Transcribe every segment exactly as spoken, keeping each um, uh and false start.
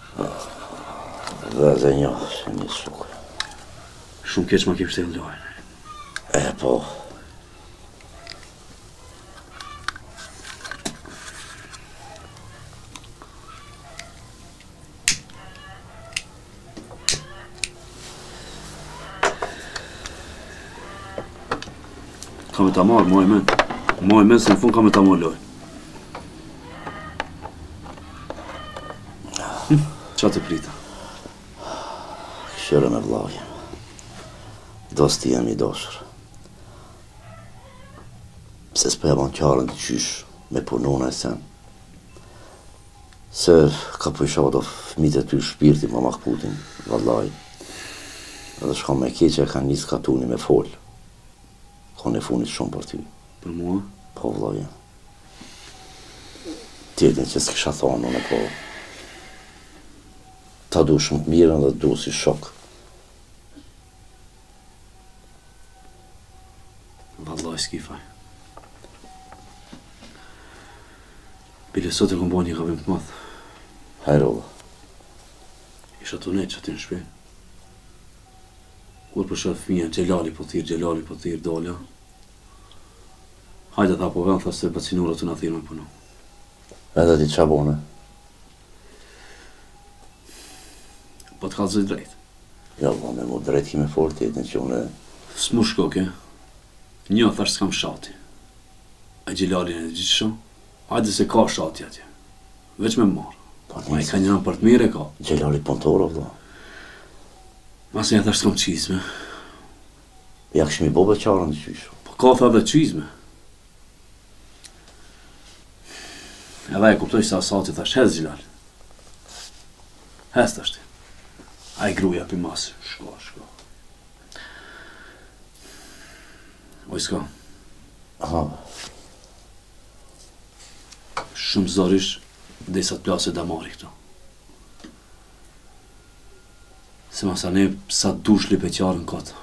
Dhe dhe një, që një shukë. Shumë keq ma ke pështelë lojnë. E, po. Ka me ta marrë, moj men. Moj men se në fund ka me ta marrë lojnë. Hm, qa të prita? Këshire me vlagje. Dosti jam i doshër. Pse s'po jam qarën të qysh me punona e sen. Se ka po isha do fmit e ty shpirti ma makputin, vallaj. Edhe shka me keqe ka njës katuni me folë. Ka në funit shumë për ty. Për mua? Po, vlaje. Tjetin që s'kisha thonë, unë e po. Ta du shumë të mirën dhe du si shok. Vallaj s'kifaj. Bile sot e kom bo një gabim të madh. Hajrova. Isha të ne që ti në shpe. Kur për shërë fëmija, Gjelali po thirë, Gjelali po thirë, dolla. Hajde tha po vend, tha se bacinura të nga thirë me punu. Edhe ti qa bone? Po të kalëzoj drejt. Ja, po me mu drejt kime fort jetin që une... S'mu shkoke. Një thash s'kam shati. A Gjelali në gjithë shumë, hajde se ka shati atje. Veç me marë. Ma i ka njëra për të mire ka. Gjelali pontoro, vdo. Masë një thash s'kam qizme. Ja këshmi bo beqarën të qysh. Po ka tha dhe qizme. Edhe e kuptoj se asati thash, hez Gjelali. Hez thash ti. A i gruja për masë. Shko, shko. Oj s'ka. Aha. Shumë zorish dhe i sa të plase damari këto. Se masa ne sa dush li beqarën kota.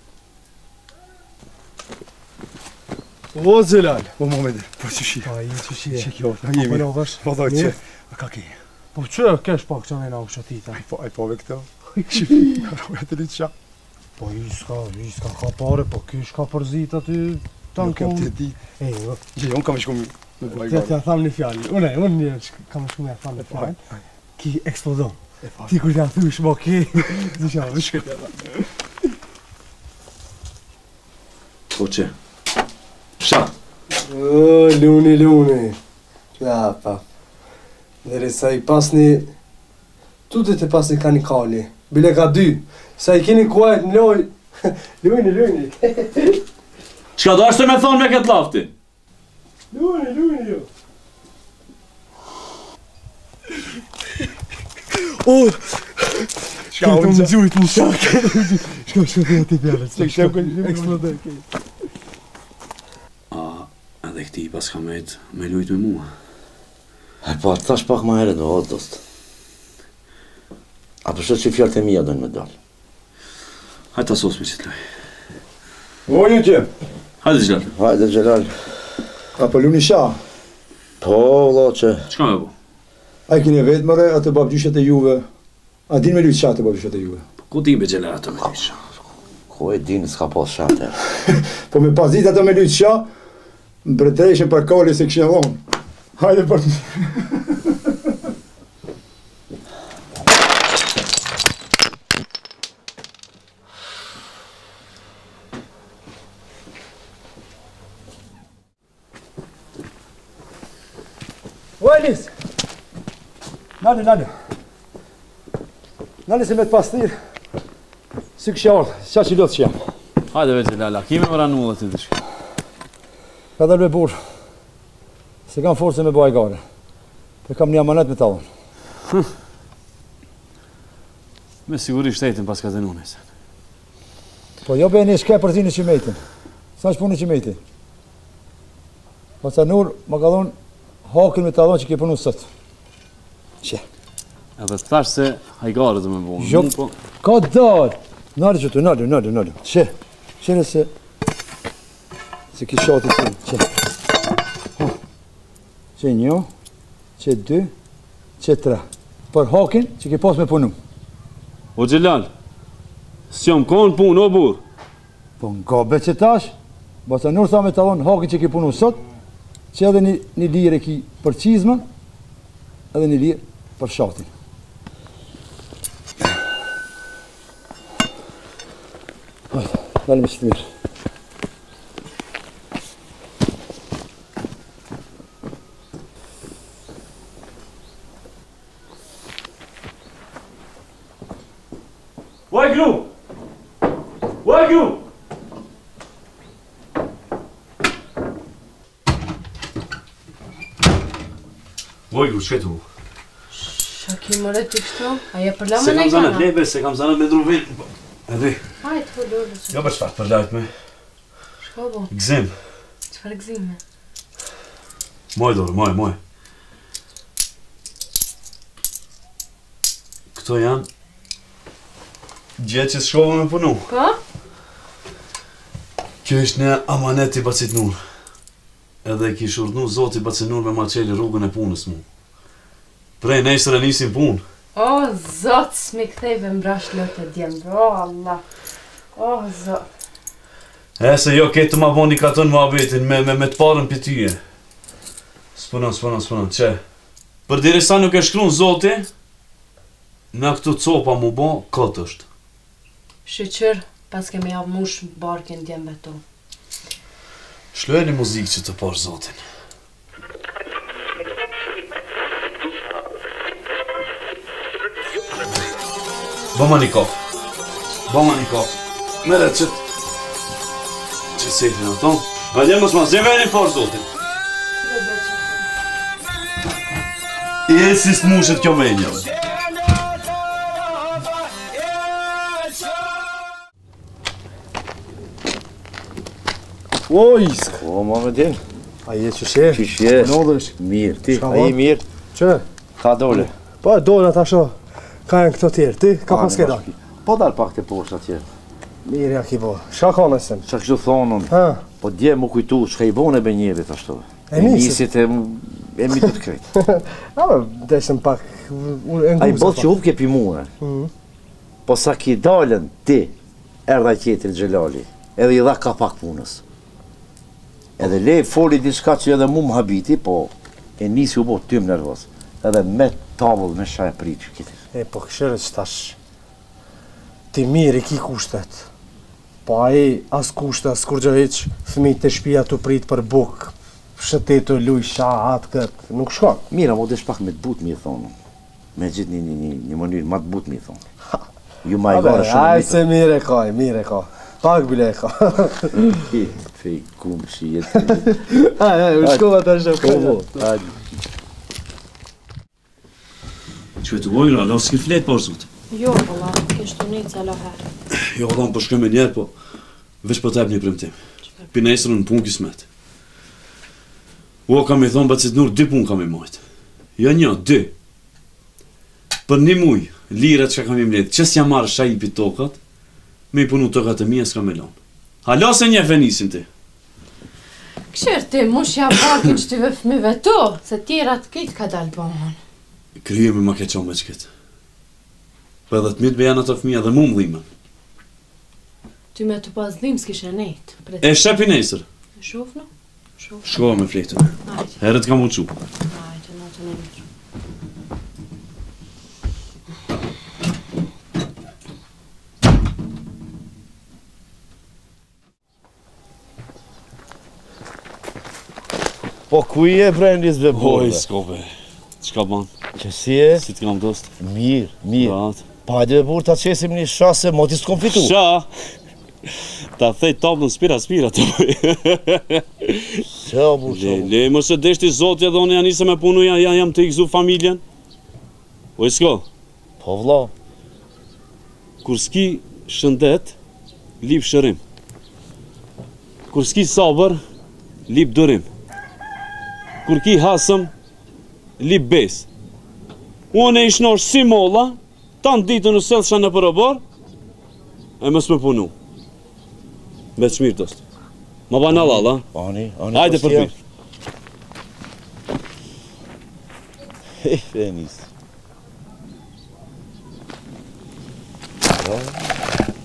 O, Zelal, po Momedi, po që shi. Pa, i që shi e. Që kjo, ta jemi. Po në vësh? Po doj që. A ka ki? Po që, kesh pak që me nga u shatita. Aj po, aj po ve këto. Që, ka të li qa. Po i s'ka, i s'ka ka pare, po kish ka përzit aty. Nuk e të di. E, jo. Që, unë kam shku me bajgarë. Të t'ja tham një fjallë. Une, unë një kam shku me ja tham një fjallë. Ki eksplodon. Ti kur t'ja thush, mo ki. Ti qa, vësh këtë ja. Po që? Sha! O, luni, luni. Ja, pa. Dere sa i pasni... Tutet e pasni ka një kali. Bile ka dy. Sa i keni kuajt në loj... Luni, luni. Qka do ashtë me thonë me këtë lafti? Luni, luni, jo. O! Shka të më gjujt në shak. Shka, shka të ti pjallët. Shka, shka, eksplodoj. Edhe këti i pas ka mejt me lujt me mua. E po, atë thash pak ma heret, o, dost. A përshët që fjallët e mija dojnë me dal. Hajtë ta sos me që t'loj. O, një që. Hajde Gjelal. Hajde, Gjelal. A po luni sha. Po, vlo që... Qka me bo? A i kini vetë mëre, atë babgjyshet e juve. A din me lujtë qa të babgjyshet e juve? Ku ti be Gjelal ato me lujt qa? Ku e din s'ka pas shate. Po me pas dit ato me lujtë qa, më bretejshën për kalli se kështë e dhonë. Hajde për të... O, Elis! Nane, nane. Nane se me të pastir. Si kështë e ardhë, qa që lotë që jam. Hajde ve Gjelala, kime më ranu dhe të të shkë. Ka dalë me burë, se kam forse me bëj gare, për kam një amanet me talon. Me sigurisht ejtin pas ka denu nëse. Po jo be një shke për zini që mejtin, sa që punu që mejtin. Po sa nur, më ka dhonë hakin me talon që ke punu sot. Që? Edhe të thash se hajgare dhe me bo. Jo, ka dalë. Nalë që tu, nalë, nalë, nalë. Që? Që nëse... Se ki shati të që. Që një, që dy, që tre. për hakin që ke pas me punu. O Gjelal, s'jam konë punë, o burë. Po nga betë që tash, basa nur tha me të dhonë hakin që ke punu sot, që edhe një, një lirë e ki për qizmën, edhe një lirë për shatin. Hajde, dalë me që të mirë. Vajglu! Vajglu! Vajglu, që tu? Shaki më rëtë të kështu? Aja për lamë Se në kam i zanë gana? lebe, se kam zanë me druvin. Edhe, Hajtë, po lorë. jo për shfar për lajt me. Shko bo? Gzim. Qëfar gzime? Moj dorë, moj, moj. Këto janë gjë që s'shkova me punu. Po? Kjo ishtë një amanet i Bacit Nur. Edhe ki shurdnu Zoti Bacit Nur me ma qeli rrugën e punës mu. Prej nesër e nisim punë. O, zotë, s'mi kthejve mbrash lotë e djemë. O, Allah. O, zotë. E se jo ketë të ma boni katon më abetin me, me, me të parën për tyje. S'punon, s'punon, s'punon, që? Për diri sa nuk e shkruan Zoti, na këtu copa mu bo, këtë është. Shqyqër, pas kemi javë mush barkin djembe tu. Shloj një muzikë që të parë Zotin. Bëma një kofë. Bëma një kofë. Mere qëtë. Që sefin ato. A djemë mësë ma zeve e një parë Zotin. E si s'mushet kjo menja. O, isk. O, Muhammedin, A je që she? që shje? Në odhësh? Mirë, ti, Shka a i va? mirë? Që? Ka dole? Po, dole ta sho. Ka e në këto tjerë, ti? Ka pas ke dalë? Po dal pak të poshtë atje. Mirë ja ki bo. Shka ka nësën? Qa kështu thonën, Ha? po dje mu kujtu, shka i bone be njerit ashtu. E nisit? Nisit e, e mi të të krejt. A, desëm pak, unë e A i nguza bot që hup ke pi muë. Mhm. Po sa ki dalën ti, erdha qetri Xhelali, edhe i dha ka pak punës. Edhe le foli diçka që edhe mu më habiti, po e nisi u bo tym nervos. Edhe me tavull, me shaj prit që kiti. E, po këshërë që tash, ti mirë i ki kushtet. Po a i as kushtet, as kur gjë heq, fëmijët të shpia të prit për buk, shëtetu, luj, sha, atë këtë, nuk shkon. Mira, mo desh pak me të but mi thonë. Me gjithë një, një, një, një mënyrë ma të but mi thonë. Ju ma i Abe, varë shumë aj e se mire ka, mire ka. Pak bile ka. Ki, fej, kumë, shi, jetë. Aj, aj, u shkova të shëf. Hajde. Që të vojra, la s'ki fletë parë Zotin. Jo, valla, kështu një cala herë. Jo, dhomë për shkëm e njerë, po veç për t'ep një premtim. Për nesërën në punë kismet. O, kam i thonë Bacit Nur, dy punë kam i majtë. Jo një, dy. Për një mujë, lirat që kam i mletë, që s'ja marrë shajipi tokat, me i punu tokat e mija s'ka me lanë. Hala se një fenisin ti. Këshër ti, mush ja barkin që ty ve fëmive tu, se tjerat këtë ka dalë bëmon. Krye me ma keqo me që këtë. Për edhe të mitë be janë ato fëmija dhe mu më dhimën. Ty me të pas dhim s'kishe nejtë. E shepi nesër. E shofë no? Shofë. Shkova me fletën. Hajde, Herët kam uqu. hajde, natën e mirë. Po ku i e brendis be Oj, bojve? s'kope. Qka ban? Që si e? Si t'kam dost? Mirë, mirë. Rahat. Pa hajde be burë ta qesim një shase, moti s'kom fitu. Sha! Ta thej tablën spira spira të bëj. Qa bu, qa Le, bu. le, më se deshti zotja dhe unë janë isë me punu, ja, ja, jam të ikzu familjen. O, i s'ko, Po vla, kur s'ki shëndet, lip shërim. Kur s'ki sabër, lip durim. Kur ki hasëm, lip bes. Unë e ishnosh si molla, tanë ditë në selë shë në përëbar, e mës me punu. Veç mirë dost. Ma ba në lalla, ani, ani. hajde po për s'ja. mirë. He, Fenis. Jo.